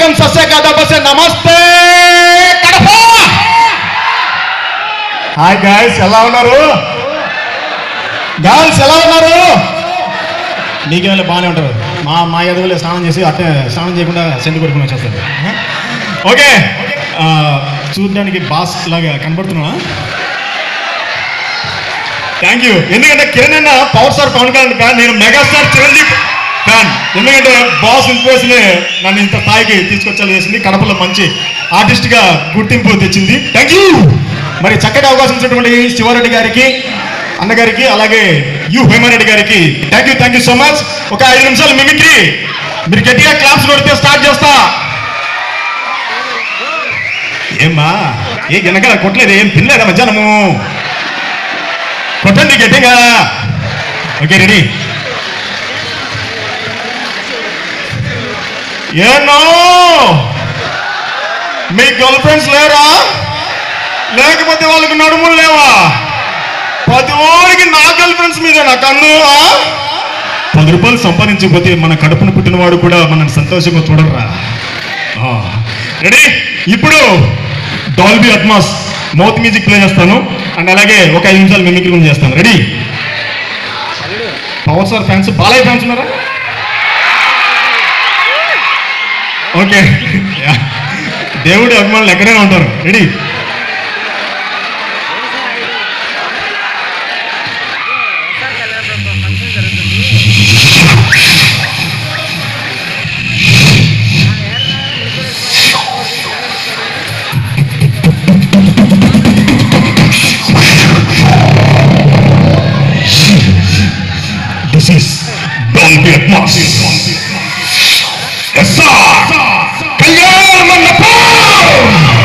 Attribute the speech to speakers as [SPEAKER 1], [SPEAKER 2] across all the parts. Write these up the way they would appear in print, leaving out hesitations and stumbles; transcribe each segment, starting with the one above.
[SPEAKER 1] నమస్కారం సస్యకాదబసే నమస్తే Kadapa. Hi guys, ఎలా ఉన్నారు? గర్ల్స్ ఎలా ఉన్నారు? నీకేమైనా బాగానే ఉంటారు. మా ఎదుగులే స్నానం చేసి అట్టే స్నానం చేయకుండా సెంటు కొడుకుని వచ్చేస్తారు. ఓకే, చూడడానికి బాస్ లాగా కనబడుతున్నా. Thank you. ఎందుకంటే కిరణ్ అన్న power star Pawan Kalyan fan, నేను మెగాస్టార్ చిరంజీవి ఫ్యాన్. ఎందుకంటే బాస్ ఇన్స్పిరేషన్ నన్ను ఇంత స్థాయికి తీసుకొచ్చేలా చేసింది, కడపలో మంచి ఆర్టిస్ట్గా గుర్తింపు తెచ్చింది. Thank you. మరి చక్కటి అవకాశం ఇచ్చినటువంటి శివారెడ్డి గారికి, అన్నగారికి, అలాగే హేమారెడ్డి గారికి థ్యాంక్ యూ సో మచ్. ఒక 5 నిమిషాలు మిమిక్రీ, మీరు గట్టిగా క్లాప్స్ కొడితే స్టార్ట్ చేస్తా. ఏమ్మా వెనకాల కొట్టలేదు, ఏం తినలేదా మధ్యాహ్నము? కొట్టండి గట్టిగా. Okay, ready. ఏనో మీ గర్ల్ ఫ్రెండ్స్ లేరా? లేకపోతే వాళ్ళకి నడుములు లేవా? 10 ఓడికి నా గర్ల్ ఫ్రెండ్స్ మీద నా కన్ను. 10 రూపాయలు సంపాదించకపోతే మన కడుపును పుట్టినవాడు కూడా మనల్ని సంతోషంగా చూడరా. రెడీ. ఇప్పుడు Dolby Atmos mouth music play చేస్తాను, అండ్ అలాగే ఒక 5 నిమిషాలు మిమిక్రీ చేస్తాను. Ready. Power star fans, Balayya fans ఉన్నారా? ఓకే, దేవుడి అభిమానులు ఎక్కడైనా ఉంటారు. Ready. This is Dolby Atmos. Yes sir. Kalyan Mandapam.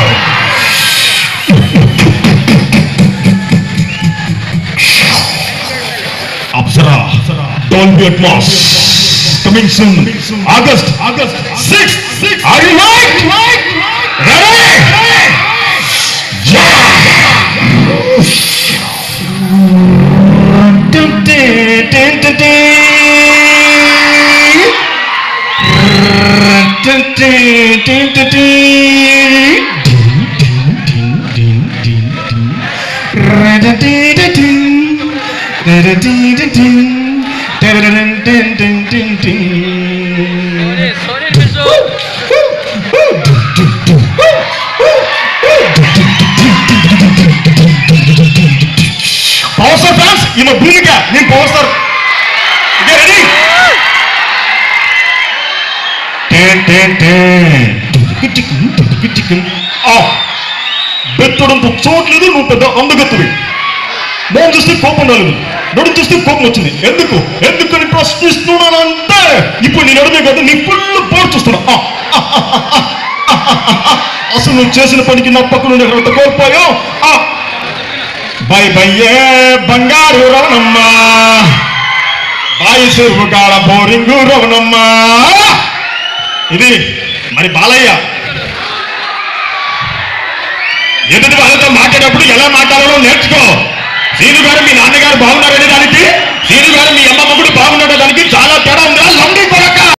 [SPEAKER 1] Apsara Dolby Atmos coming soon. August 6th. Are you right? Ready? Yeah. Power star fans, ఈమె భూమిక, నేను power star. Ready. బెత్తడంతో చూడలేదు, నువ్వు పెద్ద అందగత్తువి. మోహం చూస్తే కోపం రాలేదు, నడుము చూస్తే కోపం వచ్చింది. ఎందుకని ప్రశ్నిస్తున్నానంటే ఇప్పుడు నీ నడుమే కదా, నీ ఫుల్ బోర్డు చూస్తున్నా. అసలు నువ్వు చేసిన పనికి నా పక్కన ఎంత కోల్పోయావు. బయ్యే బంగారు రవణమ్మ, బాయి చెరువు కాడ బోరింగు రవణమ్మ. ఇది మరి బాలయ్య. ఎదుటి వాళ్ళతో మాట్లాడేటప్పుడు ఎలా మాట్లాడాలో నేర్చుకో. శ్రీను గారు మీ నాన్నగారు బాగున్నారనే దానికి, శ్రీను గారు మీ అమ్మమ్మ కూడా బాగున్నారనే దానికి చాలా తేడా ఉందా?